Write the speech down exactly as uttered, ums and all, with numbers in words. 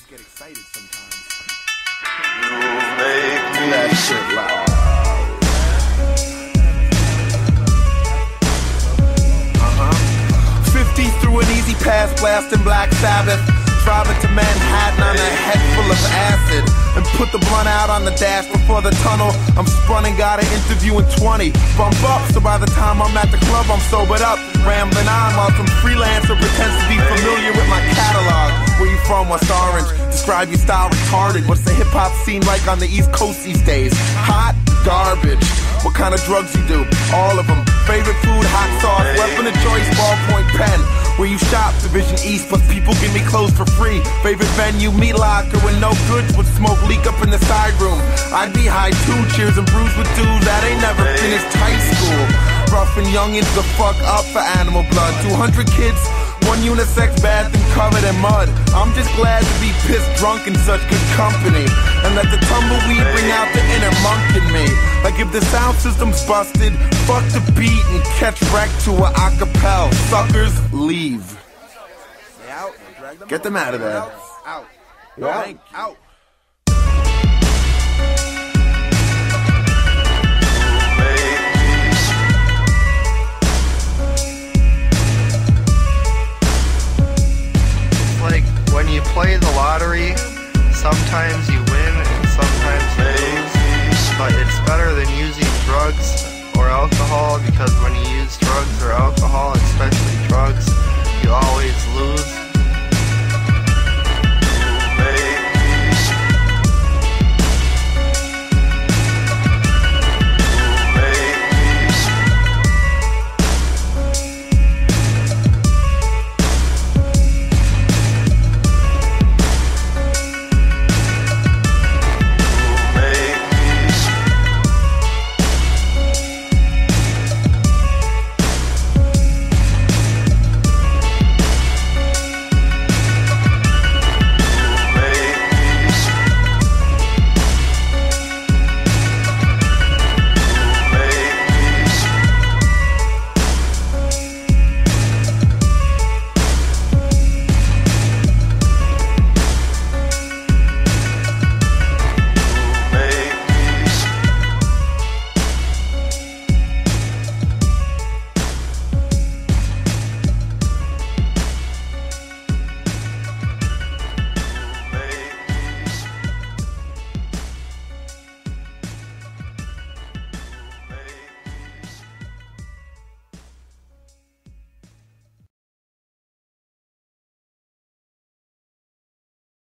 get excited sometimes. You make me that shit loud. Uh-huh. fifty through an easy pass, blasting Black Sabbath. Driving to Manhattan on a head full of acid. And put the blunt out on the dash before the tunnel. I'm spun and got an interview in twenty. Bump up, so by the time I'm at the club, I'm sobered up. Rambling on while some freelancer pretends to be familiar with my catalog. Where you from? West Orange? Describe your style retarded. What's the hip-hop scene like on the East Coast these days? Hot garbage. What kind of drugs you do? All of them. Favorite food, hot sauce, weapon of choice, ballpoint pen. Where you shop, Division East, plus people give me clothes for free. Favorite venue, meat locker, with no goods, would smoke leak up in the side room. I'd be high too, cheers and brews with dudes that ain't never finished high school. Rough and youngins the fuck up for Animal Blood. two hundred kids, one unisex bathroom covered in mud. I'm just glad to be pissed drunk in such good company. And let the tumbleweed bring out the inner monk in me. Like if the sound system's busted, fuck the beat and catch wreck to a acapella. Suckers, leave. Stay out. Them Get them out of there. Out. Yeah. Out. Like when you play the lottery, sometimes you win and sometimes you lose, but it's better than using drugs or alcohol, because when you use drugs or alcohol, especially drugs, you always lose.